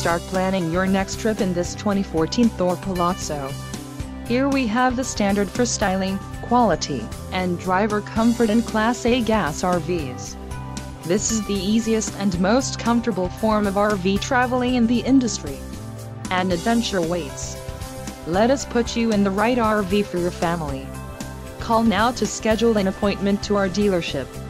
start planning your next trip in this 2014 Thor Palazzo. Here we have the standard for styling, quality, and driver comfort in Class A gas RVs. This is the easiest and most comfortable form of RV traveling in the industry. An adventure waits. Let us put you in the right RV for your family. Call now to schedule an appointment to our dealership.